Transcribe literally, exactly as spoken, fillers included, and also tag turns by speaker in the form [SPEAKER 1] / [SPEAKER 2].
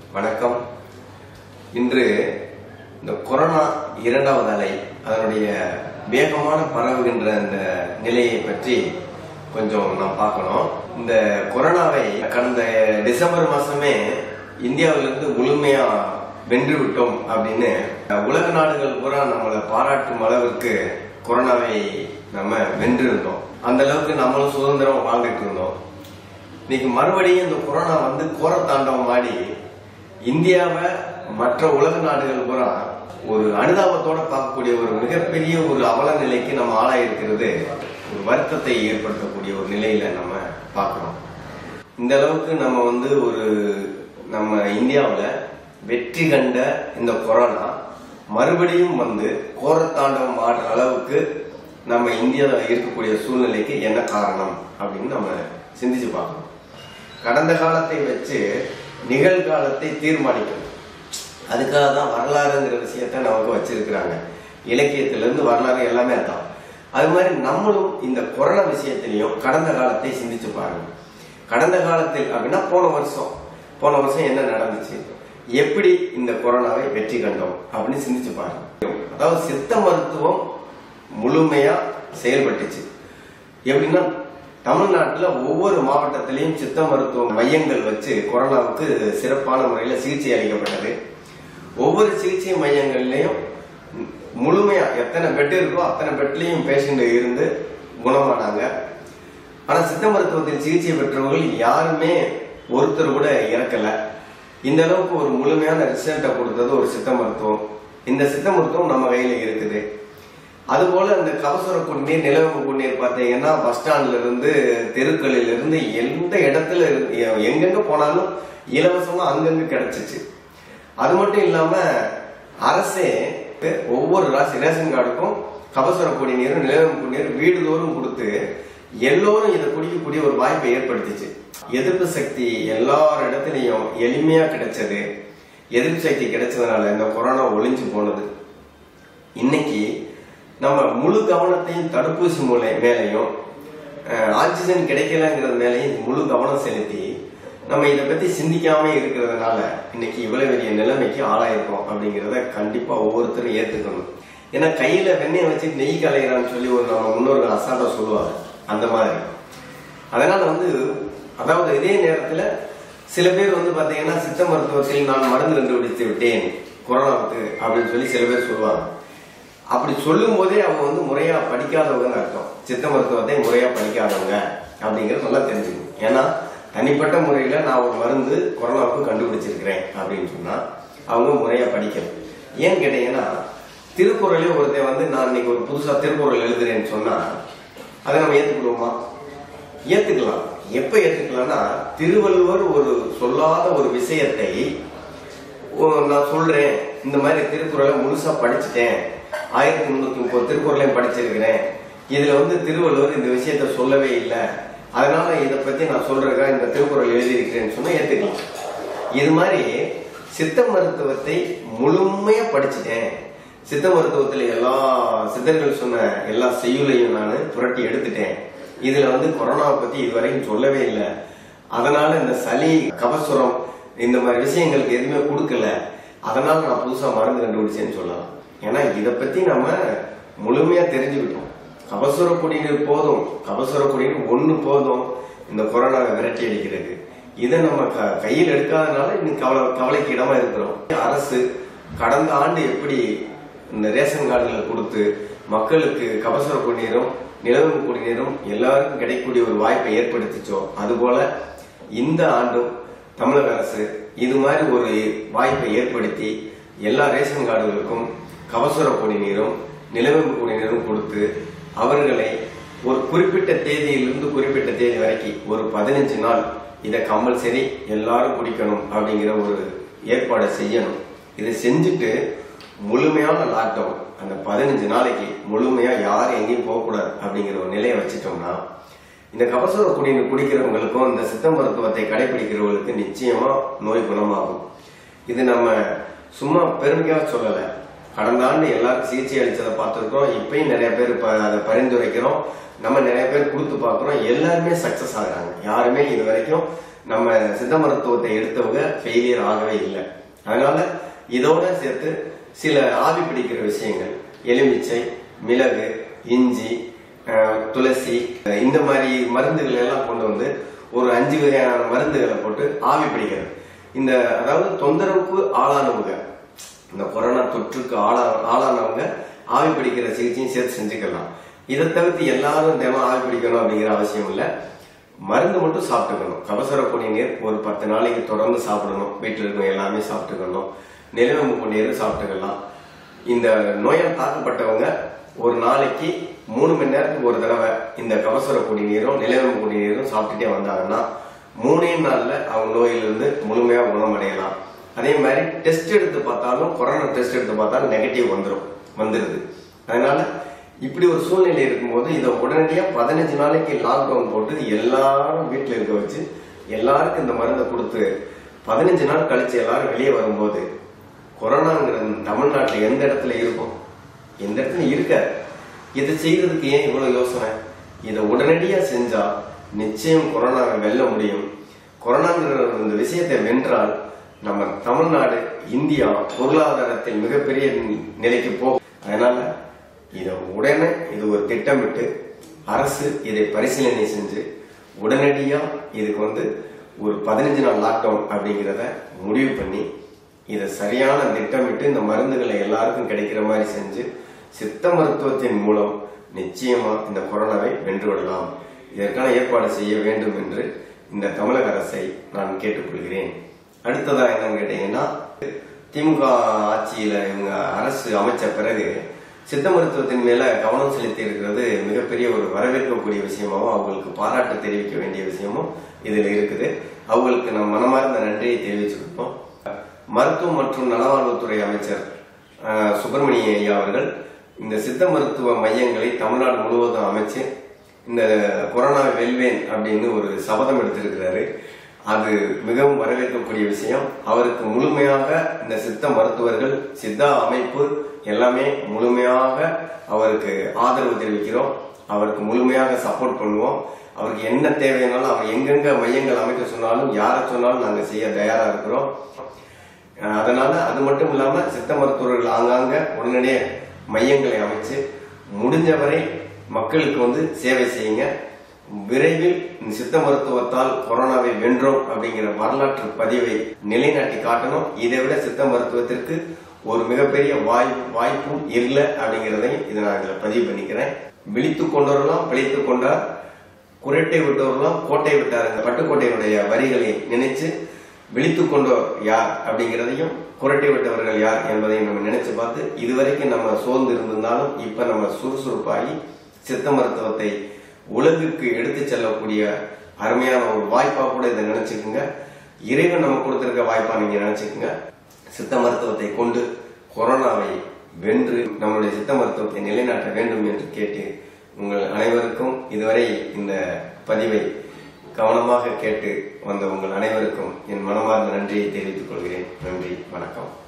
[SPEAKER 1] வணக்கம். இன்று இந்த கொரோனா இரண்டாவது அலை அதனுடைய வேகமான பரவுகின்ற அந்த நிலையை பற்றி கொஞ்சம் நாம் பார்க்கணும். இந்த கொரோனாவை கடந்த டிசம்பர் மாசமே இந்தியாவிலிருந்து முழுமையா வென்று விட்டோம் அப்படின்னு உலக நாடுகள் பூரா நம்மளை பாராட்டும் அளவிற்கு கொரோனாவை நம்ம வென்று இருந்தோம். அந்த அளவுக்கு நம்மளும் சுதந்திரம் வாழ்ந்துட்டு இருந்தோம். இன்னைக்கு மறுபடியும் இந்த கொரோனா வந்து கோர தாண்டவம் ஆடி இந்தியாவை மற்ற உலக நாடுகள் பூரா ஒரு அனுதாபத்தோட பார்க்கக்கூடிய ஒரு மிகப்பெரிய ஒரு அவல நிலைக்கு நம்ம ஆளாயிருக்கிறது ஒரு வருத்தத்தை ஏற்படுத்தக்கூடிய ஒரு நிலையில நம்ம பார்க்கிறோம். இந்த அளவுக்கு நம்ம வந்து ஒரு நம்ம இந்தியாவில் வெற்றி கண்ட இந்த கொரோனா மறுபடியும் வந்து கோரத்தாண்டவம் ஆடுற அளவுக்கு நம்ம இந்தியாவில் இருக்கக்கூடிய சூழ்நிலைக்கு என்ன காரணம் அப்படின்னு நம்ம சிந்திச்சு பார்க்கணும். கடந்த காலத்தை வச்சு நிகழ்காலத்தை தீர்மானிக்கணும். அதுக்காக தான் வரலாறுங்கிற விஷயத்த நமக்கு வச்சிருக்கிறாங்க. இலக்கியத்திலிருந்து வரலாறு எல்லாமே அதான். அது மாதிரி நம்மளும் இந்த கொரோனா விஷயத்திலையும் கடந்த காலத்தை சிந்திச்சு பாருங்க. கடந்த காலத்தில் அப்படின்னா போன வருஷம் போன வருஷம் என்ன நடந்துச்சு, எப்படி இந்த கொரோனாவை வெற்றி கண்டோம் அப்படின்னு சிந்திச்சு பாருங்க. அதாவது சித்த மருத்துவம் முழுமையா செயல்பட்டுச்சு. எப்படின்னா தமிழ்நாட்டில் ஒவ்வொரு மாவட்டத்திலையும் சித்த மருத்துவ மையங்கள் வச்சு கொரோனாவுக்கு சிறப்பான முறையில் சிகிச்சை அளிக்கப்பட்டது. ஒவ்வொரு சிகிச்சை மையங்கள்லையும் முழுமையா எத்தனை பெட் இருக்கோ அத்தனை பெட்லையும் பேஷண்ட் இருந்து குணமானாங்க. ஆனா சித்த மருத்துவத்தில் சிகிச்சை பெற்றவர்கள் யாருமே ஒருத்தர் கூட இறக்கல. இந்த அளவுக்கு ஒரு முழுமையான ரிசல்ட்டை கொடுத்தது ஒரு சித்த மருத்துவம். இந்த சித்த மருத்துவம் நம்ம கையில இருக்குது. அதுபோல இந்த கபசுர குடிநீர், நிலவேம்பு குடிநீர் பார்த்தீங்கன்னா பஸ் ஸ்டாண்ட்ல இருந்து தெருக்களில் இருந்து எந்த இடத்துல எங்கெங்க போனாலும் இலவசமா அங்கங்க கிடைச்சிச்சு. அது மட்டும் இல்லாம அரசே ஒவ்வொரு ராசி ரேஷன் கார்டுக்கும் கபசுர குடிநீரும் நிலவேம்பு குடிநீர் வீடுதோறும் கொடுத்து எல்லோரும் இதை குடிக்கக்கூடிய ஒரு வாய்ப்பை ஏற்படுத்திச்சு. எதிர்ப்பு சக்தி எல்லார் இடத்துலையும் எளிமையா கிடைச்சது. எதிர்ப்பு சக்தி கிடைச்சதுனால இந்த கொரோனா ஒளிஞ்சு போனது. இன்னைக்கு நம்ம முழு கவனத்தையும் தடுப்பூசி மூலை மேலையும் ஆக்சிஜன் கிடைக்கலங்கிறது மேலையும் முழு கவனம் செலுத்தி நம்ம இதை பத்தி சிந்திக்காம இருக்கிறதுனால இன்னைக்கு இவ்வளவு பெரிய நிலைமைக்கு ஆளாயிருக்கோம் அப்படிங்கிறத கண்டிப்பா ஒவ்வொருத்தரும் ஏத்துக்கணும். ஏன்னா கையில வெண்ணெயை வச்சு நெய் கலைகிறான்னு சொல்லி ஒரு நம்ம முன்னோர்கள் அசால்ட்டா சொல்லுவாங்க. அந்த மாதிரி அதனால வந்து அதாவது இதே நேரத்துல சில பேர் வந்து பாத்தீங்கன்னா சித்த மருத்துவத்தில் நான் மருந்து கண்டுபிடித்து விட்டேன் கொரோனாவுக்கு அப்படின்னு சொல்லி சில பேர் சொல்லுவாங்க. அப்படி சொல்லும் போதே அவங்க வந்து முறையா படிக்காதவங்க அர்த்தம். சித்த மருத்துவத்தை முறையா படிக்காதவங்க அப்படிங்கறது நல்லா தெரிஞ்சுக்கணும். ஏன்னா தனிப்பட்ட முறையில நான் ஒரு மருந்து கொரோனாவுக்கு கண்டுபிடிச்சிருக்கிறேன் அப்படின்னு சொன்னா அவங்க முறையா படிக்கணும். ஏன்னு கேட்டீங்கன்னா திருக்குறளே ஒருத்தன் வந்து நான் இன்னைக்கு ஒரு புதுசா திருக்குறள் எழுதுறேன்னு சொன்னா அதை நம்ம ஏத்துக்கிடுவோமா? ஏத்துக்கலாம். எப்ப ஏத்துக்கலாம்னா திருவள்ளுவர் ஒரு சொல்லாத ஒரு விஷயத்தை நான் சொல்றேன், இந்த மாதிரி திருக்குறளை முழுசா படிச்சுட்டேன், ஆயிரத்தி முன்னூத்தி முப்பது திருக்குறளையும் படிச்சிருக்கிறேன், இதுல வந்து திருவள்ளுவர் இந்த விஷயத்த சொல்லவே இல்லை, அதனால இதை பத்தி நான் சொல்றேன் இந்த திருக்குறள் எழுதியிருக்கிறேன்னு சொன்னா ஏத்துக்கலாம். இது மாதிரி சித்த மருத்துவத்தை முழுமையா படிச்சுட்டேன், சித்த மருத்துவத்துல எல்லா சித்தர்கள் சொன்ன எல்லா செய்யுளையும் நான் புரட்டி எடுத்துட்டேன், இதுல வந்து கொரோனாவை பத்தி இதுவரைக்கும் சொல்லவே இல்லை, அதனால இந்த சளி கபசுரம் இந்த மாதிரி விஷயங்களுக்கு எதுவுமே கொடுக்கல, அதனால நான் புதுசா மருந்து கண்டுபிடிச்சேன்னு சொல்லலாம். ஏன்னா இதை பத்தி நம்ம முழுமையா தெரிஞ்சுக்கிட்டோம். கபசுர குடிநீர் போதும், கபசுர குடிநீர் ஒண்ணு போதும் இந்த கொரோனாவை விரட்டி அடிக்கிறது. இதை நம்ம கையில் எடுக்காதனால இன்னைக்கு கவலை கவலைக்கு இடமா இருக்கிறோம். அரசு கடந்த ஆண்டு எப்படி இந்த ரேஷன் கார்டுகள் கொடுத்து மக்களுக்கு கபசுர குடிநீரும் நிலவேம்பு குடிநீரும் எல்லாருக்கும் கிடைக்கக்கூடிய ஒரு வாய்ப்பை ஏற்படுத்திச்சோ அதுபோல இந்த ஆண்டும் தமிழக அரசு இது மாதிரி ஒரு வாய்ப்பை ஏற்படுத்தி எல்லா ரேஷன் கார்டுகளுக்கும் கபசுர குடிநீரும் நிலவேம்பு குடிநீரும் கொடுத்து அவர்களை ஒரு குறிப்பிட்ட தேதியிலிருந்து குறிப்பிட்ட தேதி வரைக்கும் ஒரு பதினஞ்சு நாள் இதை கம்பல்சரி எல்லாரும் குடிக்கணும் அப்படிங்கிற ஒரு ஏற்பாடை செய்யணும். இதை செஞ்சுட்டு முழுமையான லாக்டவுன் அந்த பதினஞ்சு நாளைக்கு முழுமையா யாரும் எங்கேயும் போகக்கூடாது அப்படிங்கிற ஒரு நிலையை வச்சுட்டோம்னா இந்த கபசுர குடிநீர் குடிக்கிறவங்களுக்கும் இந்த சித்த மருத்துவத்தை கடைபிடிக்கிறவங்களுக்கு நிச்சயமா நோய் குணமாகும். இது நம்ம சும்மா பெருமைக்காக சொல்லலை. கடந்த ஆண்டு எல்லாருக்கும் சிகிச்சை அளிச்சதை பார்த்துருக்கோம். இப்பயும் நிறைய பேர் அதை பரிந்துரைக்கிறோம். நம்ம நிறைய பேர் கொடுத்து பார்க்குறோம். எல்லாருமே சக்சஸ் ஆகுறாங்க. யாருமே இது வரைக்கும் நம்ம சித்த மருத்துவத்தை எடுத்தவங்க ஃபெயிலியர் ஆகவே இல்லை. அதனால இதோட சேர்த்து சில ஆவி பிடிக்கிற விஷயங்கள், எலுமிச்சை, மிளகு, இஞ்சி, துளசி, இந்த மாதிரி மருந்துகள் எல்லாம் கொண்டு வந்து ஒரு அஞ்சு வகையான மருந்துகளை போட்டு ஆவி பிடிக்கிறது. இந்த அதாவது தொந்தரவுக்கு ஆளானவங்க, இந்த கொரோனா தொற்றுக்கு ஆளா ஆளானவங்க ஆவி பிடிக்கிற சிகிச்சையும் சேர்த்து செஞ்சுக்கலாம். இதை தவிர்த்து எல்லாரும் தினம் ஆவி பிடிக்கணும் அப்படிங்கிற அவசியம் இல்லை. மருந்து மட்டும் சாப்பிட்டுக்கணும். கபசுர குடிநீர் ஒரு பத்து நாளைக்கு தொடர்ந்து சாப்பிடணும். வீட்டில் இருக்கும் எல்லாமே சாப்பிட்டுக்கணும். நிலவேம்பு குடிநீர் சாப்பிட்டுக்கலாம். இந்த நோயால் தாக்கப்பட்டவங்க ஒரு நாளைக்கு மூணு மணி நேரத்துக்கு ஒரு தடவை இந்த கபசுர குடிநீரும் நிலவேம்பு குடிநீரும் சாப்பிட்டுட்டே வந்தாங்கன்னா மூணே நாள்ல அவங்க நோயிலிருந்து முழுமையா குணமடையலாம். அதே மாதிரி டெஸ்ட் எடுத்து பார்த்தாலும், கொரோனா டெஸ்ட் எடுத்து பார்த்தாலும் நெகட்டிவ் வந்துடும் வந்துருது. அதனால இப்படி ஒரு சூழ்நிலை இருக்கும்போது இதை உடனடியா பதினஞ்சு நாளைக்கு லாக்டவுன் போட்டு எல்லாரும் வீட்டுல இருக்க வச்சு எல்லாருக்கும் இந்த மருந்தை கொடுத்து பதினஞ்சு நாள் கழிச்சு எல்லாரும் வெளியே வரும்போது கொரோனாங்கிற தமிழ்நாட்டில் எந்த இடத்துல இருக்கும்? எந்த இடத்துல இருக்காது. இதை செய்யறதுக்கு ஏன் இவ்வளவு யோசனை? இதை உடனடியா செஞ்சா நிச்சயம் கொரோனாவை வெல்ல முடியும். கொரோனாங்கிற இந்த விஷயத்தை வென்றால் நம்ம தமிழ்நாடு, இந்தியா பொருளாதாரத்தில் மிகப்பெரிய நிலைக்கு போகும். அதனால இதை உடனே இது ஒரு திட்டமிட்டு அரசு இதை பரிசீலனை செஞ்சு உடனடியா இதுக்கு வந்து ஒரு பதினஞ்சு நாள் லாக்டவுன் அப்படிங்கிறத முடிவு பண்ணி இதை சரியான திட்டமிட்டு இந்த மருந்துகளை எல்லாருக்கும் கிடைக்கிற மாதிரி செஞ்சு சித்த மருத்துவத்தின் மூலம் நிச்சயமா இந்த கொரோனாவை வென்றுவிடலாம். இதற்கான ஏற்பாடு செய்ய வேண்டும் என்று இந்த தமிழக அரசை நான் கேட்டுக்கொள்கிறேன். அடுத்ததா என்னன்னு கேட்டீங்கன்னா, திமுக ஆட்சியில இவங்க அரசு அமைச்ச பிறகு சித்த மருத்துவத்தின் மேல கவனம் செலுத்தி இருக்கிறது மிகப்பெரிய ஒரு வரவேற்கக்கூடிய விஷயமாவும் அவங்களுக்கு பாராட்டு தெரிவிக்க வேண்டிய விஷயமும் இதுல இருக்குது. அவங்களுக்கு நம்ம மனமார்ந்த நன்றியை தெரிவிச்சுக்கிட்டோம். மருத்துவம் மற்றும் நலவாழ்வுத்துறை அமைச்சர் சுப்பிரமணிய ஐயா அவர்கள் இந்த சித்த மருத்துவ மையங்களை தமிழ்நாடு முழுவதும் அமைச்சு இந்த கொரோனாவை வெல்வேன் அப்படின்னு ஒரு சபதம் எடுத்திருக்கிறாரு. அது மிகவும் வரவேற்கக்கூடிய விஷயம். அவருக்கு முழுமையாக இந்த சித்த மருத்துவர்கள், சித்தா அமைப்பு எல்லாமே முழுமையாக அவருக்கு ஆதரவு தெரிவிக்கிறோம். அவருக்கு முழுமையாக சப்போர்ட் பண்ணுவோம். அவருக்கு என்ன தேவையானாலும் அவர் எங்கெங்க மையங்கள் அமைக்க சொன்னாலும், யாரை சொன்னாலும் நாங்க செய்ய தயாரா இருக்கிறோம். அதனால அது மட்டும் இல்லாம சித்த மருத்துவர்கள் ஆங்காங்க உடனடியே மையங்களை அமைச்சு முடிஞ்சவரை மக்களுக்கு வந்து சேவை செய்யுங்க. விரைவில் சித்த மருத்துவத்தால் கொரோனாவை வென்றோம் அப்படிங்கிற வரலாற்று பதிவை நிலைநாட்டி காட்டணும். இதை விட சித்த மருத்துவத்திற்கு ஒரு மிகப்பெரிய வாய்ப்பு வாய்ப்பும் இல்லை அப்படிங்கிறதையும் இதை நான் இதுல பதிவு பண்ணிக்கிறேன். விழித்து கொண்டவரெல்லாம் பிழைத்து கொண்டார், குரட்டை விட்டவரெல்லாம் கோட்டை விட்டார். இந்த பட்டுக்கோட்டையினுடைய வரிகளை நினைச்சு விழித்து கொண்டோர் யார் அப்படிங்கிறதையும் குரட்டை விட்டவர்கள் யார் என்பதையும் நம்ம நினைச்சு பார்த்து இதுவரைக்கும் நம்ம சோர்ந்து இருந்திருந்தாலும் இப்ப நம்ம சுறுசுறுப்பாகி சித்த மருத்துவத்தை உலகிற்கு எடுத்து செல்லக்கூடிய அருமையான ஒரு வாய்ப்பா கூட இதை நினைச்சுக்குங்க. இறைவன் நம்ம கொடுத்திருக்க வாய்ப்பா நீங்க நினைச்சுக்குங்க. சித்த மருத்துவத்தை கொண்டு கொரோனாவை வென்று நம்மளுடைய சித்த மருத்துவத்தை நிலைநாட்ட வேண்டும் என்று கேட்டு உங்கள் அனைவருக்கும் இதுவரை இந்த பதிவை கவனமாக கேட்டு வந்த உங்கள் அனைவருக்கும் என் மனமார்ந்த நன்றியை தெரிவித்துக் கொள்கிறேன். நன்றி, வணக்கம்.